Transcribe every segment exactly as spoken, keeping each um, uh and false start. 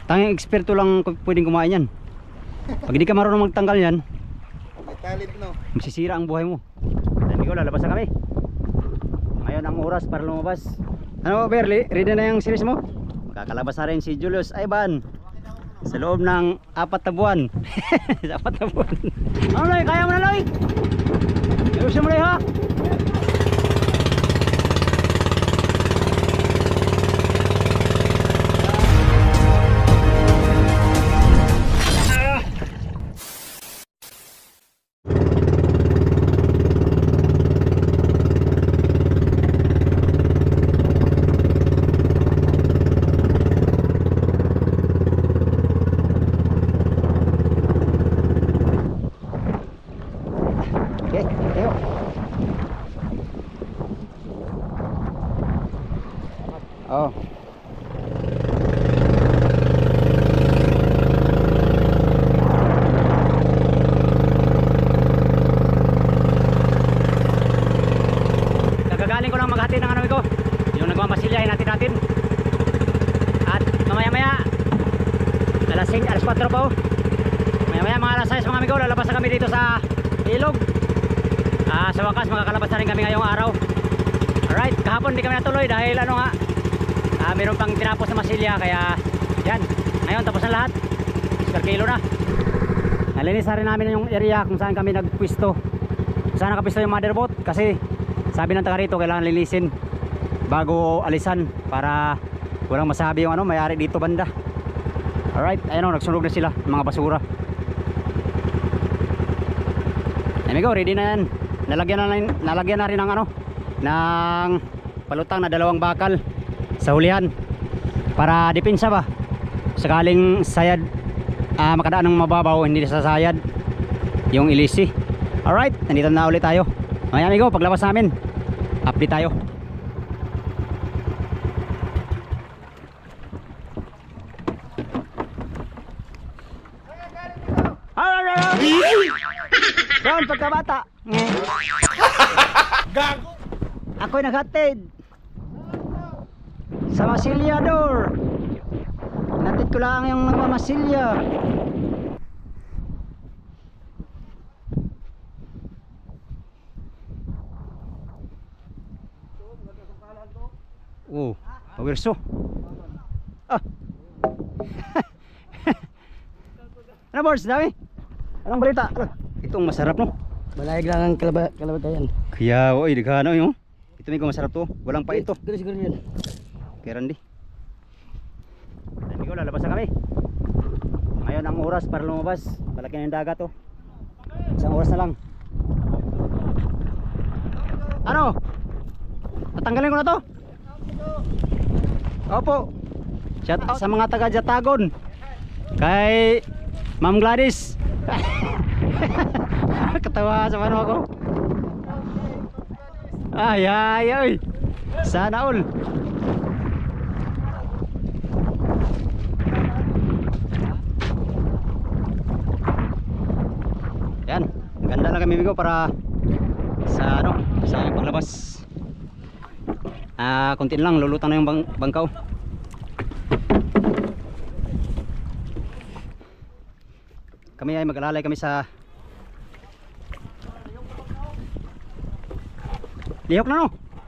Tanging eksperto lang pwedeng kumain yan. Pag hindi ka marunong magtanggal yan, may talent, no? masisira ang buhay mo. Amigo, lalabas na kami. Ngayon ang oras para lumabas. Ano, Berly? Ready na yung series mo? Makakalabas na rin si Julius Ivan sa loob ng apat na buwan. Sa apat na buwan. Ano, Loy? Kaya mo na, Loy? Ayusin mo, Loy, ha? Oh. Kagagaling ko lang maghatid ng ano ko, yung nagmamasilyahin natin natin. At mamaya maya alas sing, alas kwatro pa oh. Maya maya mga alas sais mga amigo, lalabas na kami dito sa ilog. Ah, sa wakas makakalabas na rin kami ngayong araw. Alright, kahapon di kami natuloy dahil ano nga, Ah, meron pang tinapos na masilya, kaya yan, ngayon tapos na lahat. Per kilo na. Nalinis na rin namin yung area kung saan kami nagpwisto, kung saan nakapwisto yung mother boat, kasi sabi ng taga rito kailangan linisin bago alisan para walang masabi yung ano, may-ari dito banda. Alright, ayun o, nagsunog na sila ng mga basura. Amigo, ready na yan. Nalagyan na, nalagyan na rin ng ano, ng palutang na dalawang bakal sa hulihan para depensa ba sakaling sayad uh, makadaan ng mababaw, hindi sasayad yung ilisi. Alright, nandito na ulit tayo. Mga amigo, paglabas namin update tayo. Doon pagkabata gago ako'y naghatid sa Masilyador. Natid ko lang yung nagmamasilya. Oh, pawirso. Ah. Ano boss, dami? Anong balita? Itong masarap no? Malayag lang ang kalaba, kalabatayan. Kaya, oy, dighano yung. Ito may masarap to. Walang pa ito. Siguro siguro yan. Kaya Randy, amigo, lalabas na kami. Ngayon ang oras para lumabas. Malaki na yung dagat to. Isang oras na lang. Ano? Tatanggalin ko na to? Opo. Shout out sa mga taga Jatagon. Kay Ma'am Gladys. Katawa sa mano ako. Ay ay ay. Sana all. Yan, ganda lang kami amigo para sa ano, sa paglabas. Ah, konti lang lulutang na yung bang bangkaw. Kami ay mag-alalay kami sa lihok na no.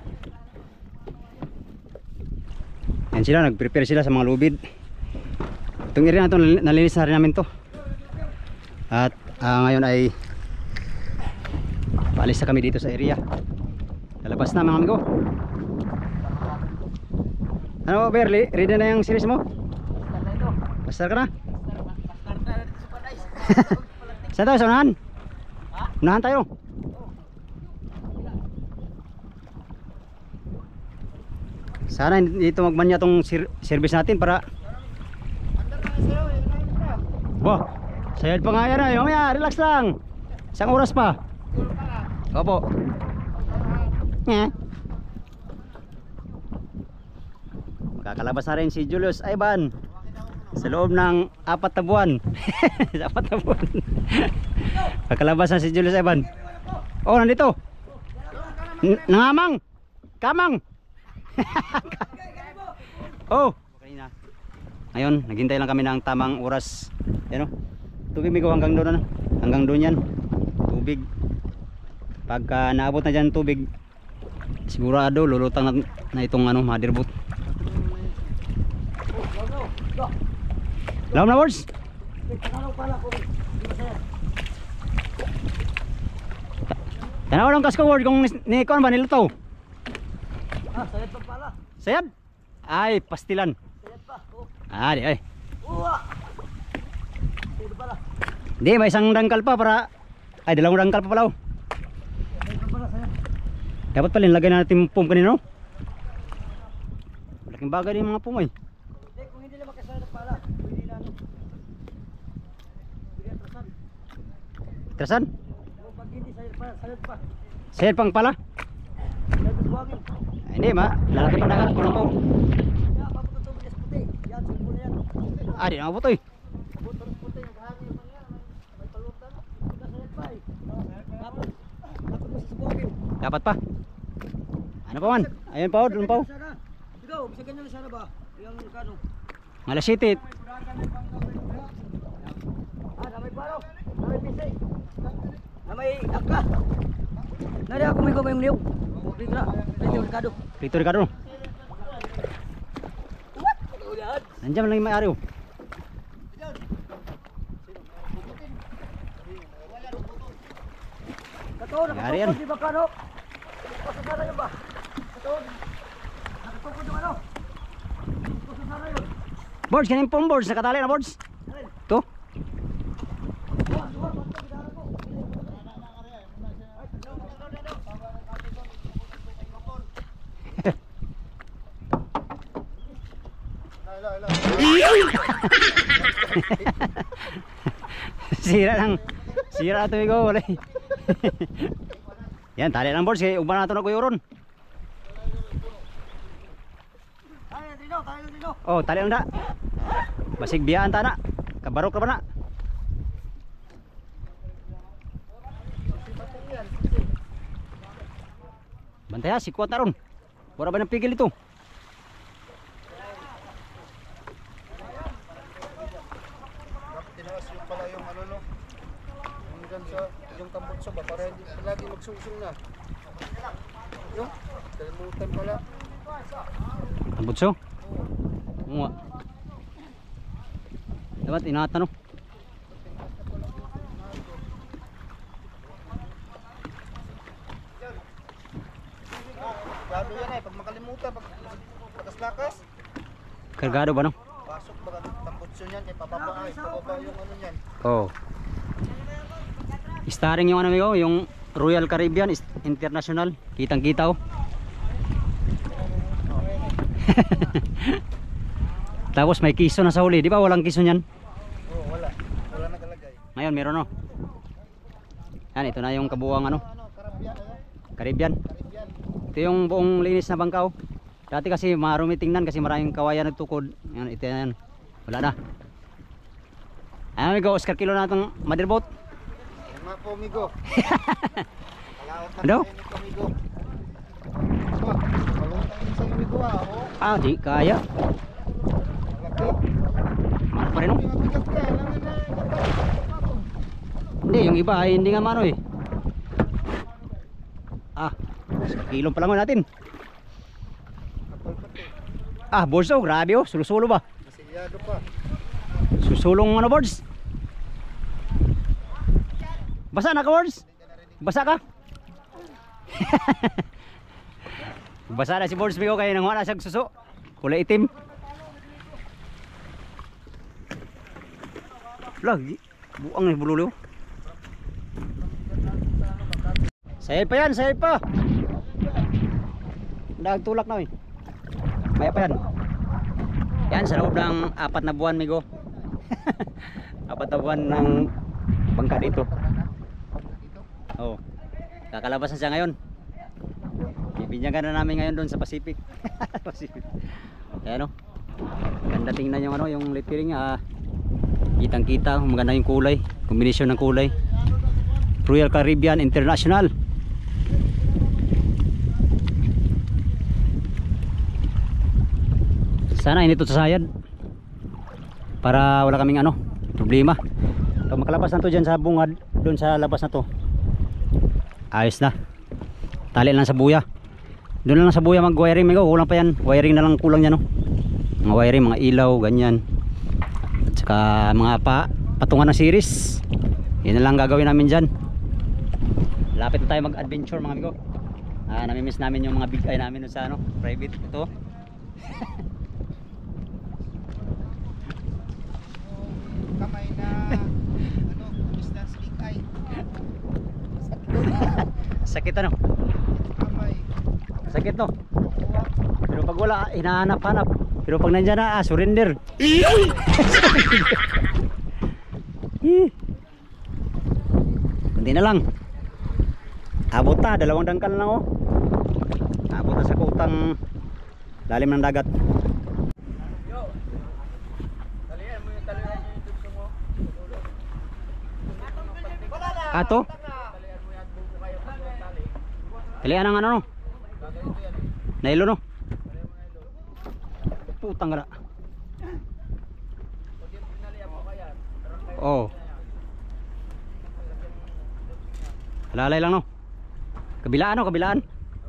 Yan sila, nag-prepare sila sa mga lubid. Itong area na ito, nalinis na rin namin to. At uh, ngayon ay paalis na kami dito sa area. Lalabas na mga amigo. Ano Berly, ready na yung series mo? Basta ka na? Saan tayo? Sa unahan? Unahan tayo. Sana dito magmanya tong service natin para Bo, sayad pa nga yan ay. Mamaya, relax lang. Isang oras pa. Opo. Nga. Makakalabas na rin si Julius Ivan sa loob ng apat na buwan. Sa apat na buwan. Makakalabas na si Julius Ivan. Oh, nandito. N Nangamang. Kamang. Oh. Ngayon, naghintay lang kami ng tamang oras. Yan o. Tubig Migo hanggang doon ano. Hanggang doon yan. Tubig. Pagka naabot na dyan tubig, sigurado lulutang na, na itong ano, motherboard. Laom na boards. Tanaw lang kasko word kung ni kon ba nilutaw. Ah, sayad pa pala. Sayad? Ay, pastilan. Sayad pa. Oh. Ah, di ay. Uwa. Sayad pala. Di, may isang dangkal pa para ay dalawang dangkal pa pala. Oh. Sayad pa pala, sayad. Dapat pala nilagay na natin yung pump kanina, no? Malaking bagay din yung mga pump ay. Hindi, kung hindi naman kasayad pala, hindi na ano. Hindi atrasan. Trasan? Kung pag hindi sayad pa, sayad pa. Sayad pang pala? Sayad pa buwagin. Ay, hindi ma, lalaki pa dagat ko lang po. Kaya, papunta tubig sa puti. Yan, sumpo na yan. Ah, di na mabutoy. Papunta sa puti, naghahangin yung mga yan. May palutan. Hindi sayad pa eh. Tapos, tapos mo sa buwagin. Dapat pa. Ano pa man? Ayun pa, oh, doon pa. Oh. Sana. Ikaw, bisa ganyan na sana ba? Yung kano? Alas siyete. Ah, namay paro. Namay pisay. Namay akla. Nari ako may gawin yung niyog. Pitra. Pitra Ricardo. Prito Ricardo. Nandiyan man lang yung may-ari. Oh. Kato, Yari yan. nakatukod di ba kano? Pasasara yun ba? Kato. Nakatukod yung ano? Pasasara yun. Boards, ganyan pong boards. Nakatali na boards. Ito. Sira lang. Sira ito ikaw. Wala. Yan, tali lang boards. Kaya uban natin na kuyo ron. Tayo dito, tayo dito. Oh, tali lang da. Basig biyaan ta na. Kabarok ka ba na? Bantay ha, sikwat na ron. Wala ba ng pigil ito? Tinaas yung pala yung ano no. Hanggang sa yung tambutso ba para hindi lagi magsungsung na. Yung kalimutan pala. Ang butso? Oo nga. Dapat inatan no? Gado yan eh, pag makalimutan, pag lakas-lakas, Kargado ba no? pasok baga tambutso niyan, eh pababa ay, pababa yung ano niyan. Oo. Oh. Starring yung ano mo, yung Royal Caribbean International. Kitang kita oh. Tapos may kiso na sa huli, di ba walang kiso niyan? Oo, wala. Wala nakalagay. Ngayon meron no. Yan, ito na yung kabuuang ano, Ano, Caribbean, ano? Caribbean. Caribbean. Ito yung buong linis na bangkaw. Dati kasi marumi tingnan kasi maraming kawayan nagtukod. Yan, ito yan. Wala na. Ano amigo, Oscar kilo na itong motherboard. Yan nga po, amigo. Kalawat na Ano? kayo nito, amigo. Oh, malutang din sa amigo ah. Oh, Ah, di kaya. malaki. Ano pa rin no? Mabigat ka, alam na na. Hindi, yung iba ay hindi nga mano eh. Ah, kilong pa lang natin. Ah, boards oh, grabe oh, sulo-sulo ba? Masiyado pa. Susulong ano boards? Basa na ka boards? Basa ka? Basa na si boards bigo kaya nang wala siyang suso. Kulay itim. Lagi, buang ni bululo. Sayad pa yan, sayad pa. Nagtulak na eh. Maya pa yan. Yan sa loob ng apat na buwan migo. Apat na buwan ng bangka dito. Oh. Kakalabas na siya ngayon. Bibinyagan na namin ngayon doon sa Pacific. Pacific. Ayan oh. Ganda tingnan yung ano, yung lettering ah. Kitang-kita, maganda yung kulay, kombinasyon ng kulay. Royal Caribbean International. Sana inito sa sayad. para wala kaming ano problema. Pag makalabas na to dyan sa bungad, doon sa labas na to, ayos na. Tali lang sa buya, doon lang sa buya mag wiring. May kulang pa yan, wiring na lang kulang yan, no? Mga wiring, mga ilaw, ganyan, at saka mga pa, patungan ng series. Yun na lang gagawin namin dyan. Lapit na tayo mag adventure mga amigo. Ah, namimiss namin yung mga big eye namin sa ano, private ito. Kamay na ano, distance big eye. Sakit ano? Kamay. Sakit no? Pero pag wala, hinahanap-hanap. Pero pag nandyan na, ah, surrender. Kunti na lang. Abot na, dalawang dangkal na lang, oh. Abot na sa kutang lalim ng dagat. Ato? Talian ang ano no? Nailo no? Putang gana. Oh. Halalay lang no? Kabilaan no? Kabilaan?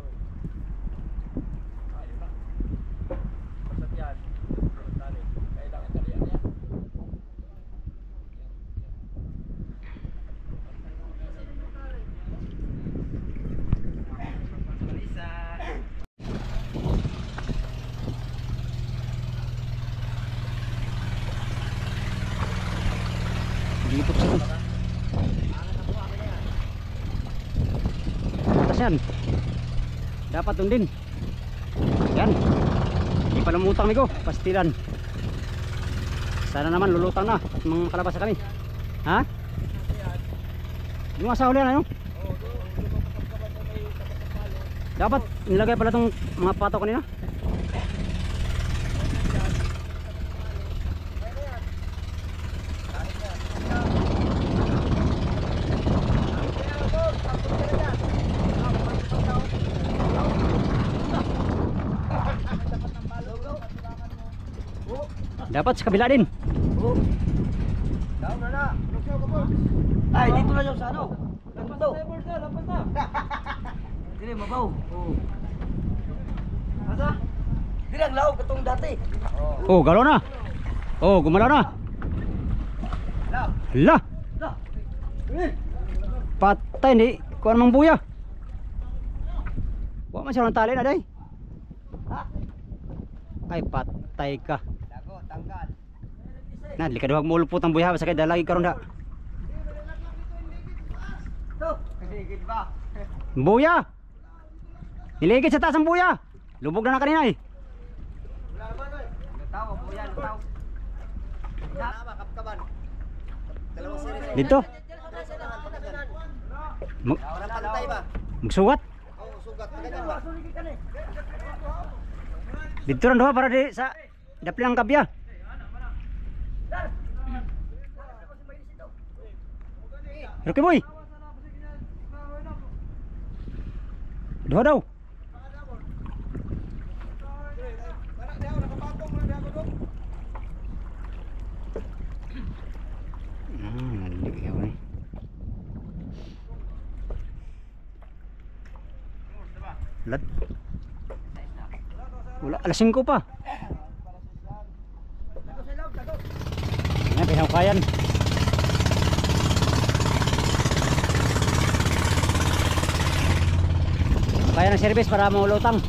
Dito sa ito. Atas yan. Dapat dun din. Yan. Hindi pa namutang migo. Pastilan. Sana naman lulutang na. At mga kalabas sa kami. Ha? Yung asa huli na yun. Dapat nilagay pala itong mga pato kanina. Dapat sa kabila din. Oh. Down na na. Ay, dito na yung sa ano. Ganito. Lampas na. Dili mabaw. Oh. Asa? Dili ang laog katong dati. Oh, galaw na. Oh, gumalaw na. Hala. Lah. Eh. Patay ni. Kuha namang buya. Huwag man siya ng tali na day. Ha? Ay, patay ka. Dago, tanggal. Na, likad huwag mo ulupot ang buya. Basta kayo dalagi karon da. To, kasigid ba? Buya. Niligid sa taas ang buya. Lubog na na kanina eh. Lutaw, buya, lutaw. Nama kapkaban. Dalawang series. Dito. Mag Orang pantay ba? magsugat. Oh, sugat magagan ba? Dito rin doha para di sa dapli ang kabya. Rocky boy. Doha daw. Hmm, hindi ka ni. Lat. Wala, alas singko pa. Yan, pinahukayan. Kaya ng service para maulutang.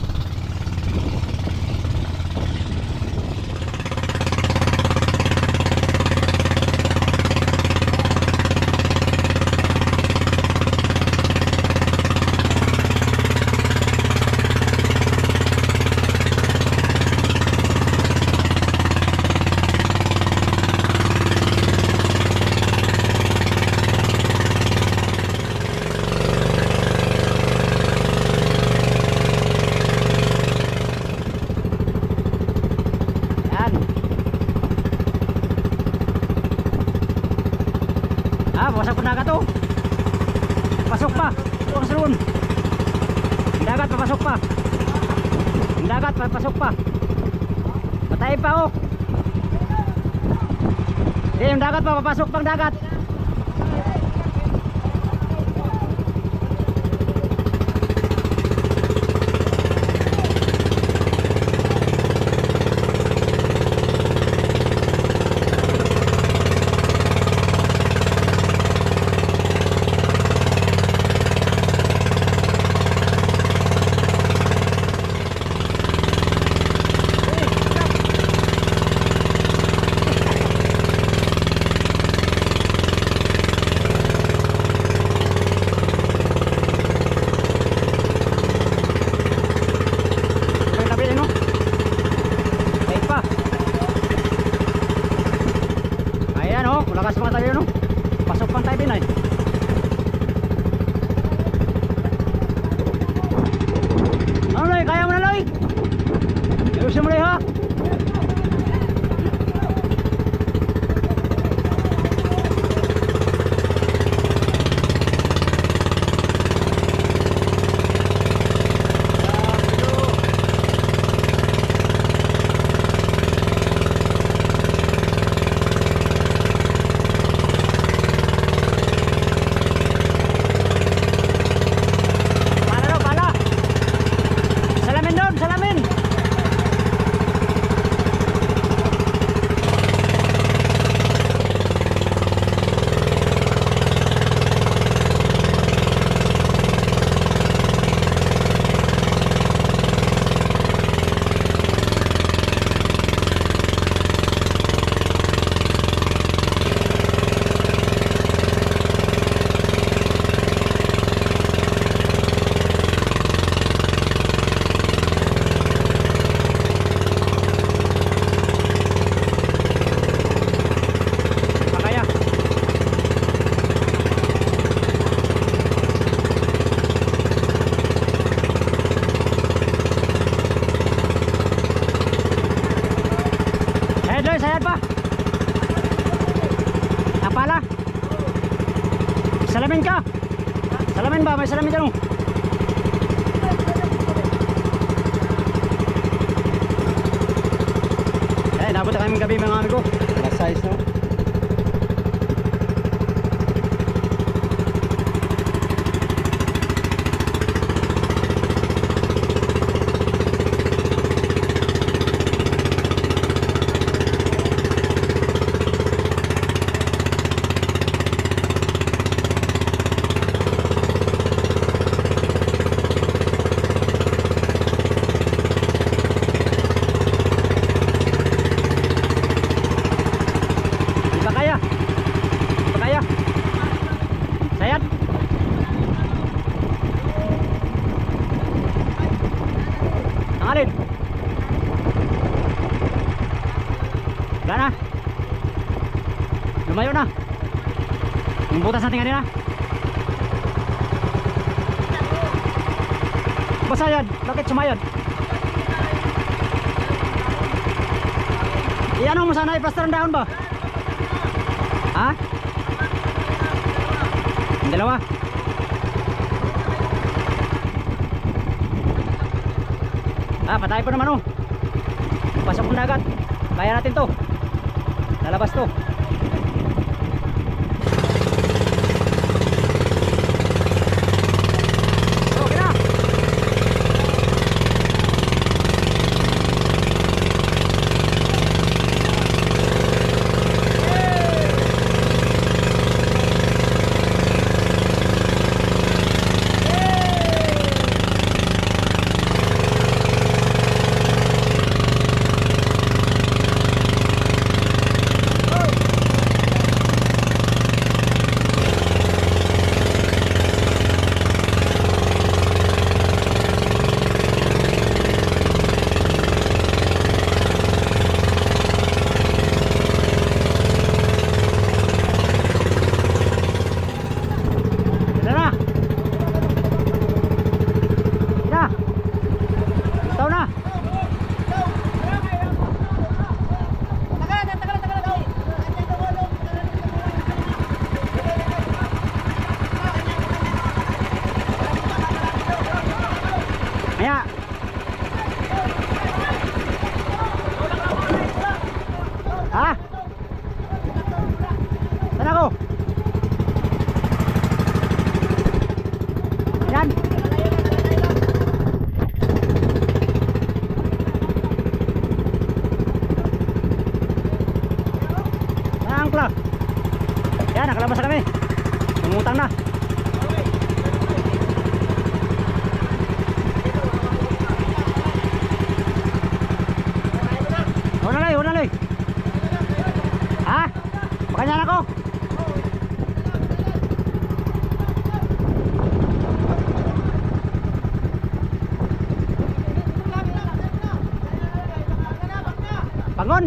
Wasak po dagat oh. Pasok pa. Ang salon. Dagat papasok pa. Dagat papasok pa. Patay pa oh. Hindi, yung dagat pa, papasok pang dagat. Lakas mga tayo no. Pasok pang tayo din ay. Ano Loy? Kaya mo na Loy? Ayusin mo Loy ha. Sayad pa. Napala. Salamin ka. Salamin ba? May salamin dyan. Eh, nabot na kaming gabi mga amigo. Last size no. Sayad. Tangalin. Wala na. Lumayo na. Yung butas natin kanina. Basta yan. Bakit sumayad? Iyan mo sana i-plaster ang dahon ba? Ha? Dalawa. Ah, patay pa naman oh. Pasok ng dagat. Kaya natin to. Lalabas to. Okay na. Oh! ako. Yan. Angkla. Yan, nakalabas na kami. Umutang na. Una lay, una lay. Ha? Makanya ako. Bangon.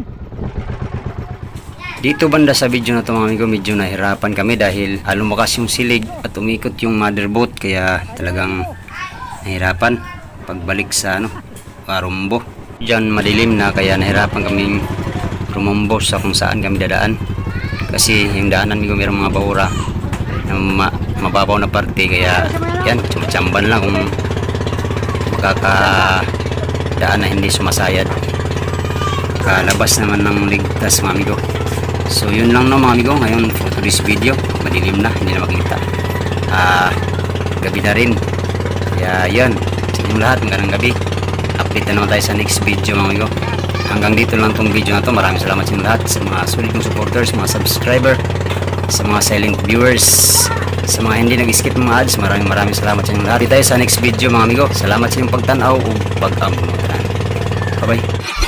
Dito banda sa video na to mga amigo, medyo nahirapan kami dahil lumakas yung silig at umikot yung motherboard, kaya talagang nahirapan pagbalik sa ano, Rumbo. Diyan madilim na kaya nahirapan kaming rumombo sa kung saan kami dadaan. Kasi yung daanan amigo mayroong mga bahura na ma mababaw na parte, kaya yan, chamban lang kung makakadaan na hindi sumasayad. Kalabas naman ng ligtas mga amigo. So yun lang no mga amigo ngayon for this video. Madilim na, hindi na makita. Ah, gabi na rin. Kaya yan, sa inyong lahat, magandang gabi. Update na naman tayo sa next video mga amigo. Hanggang dito lang tong video na to. Maraming salamat sa inyong lahat, sa mga sulit kong supporters, mga subscriber, sa mga silent viewers, sa mga hindi nag-skip mga ads. Maraming maraming salamat sa inyong lahat. Dito tayo sa next video mga amigo. Salamat sa inyong pagtanaw o pag-amunutan. Bye bye.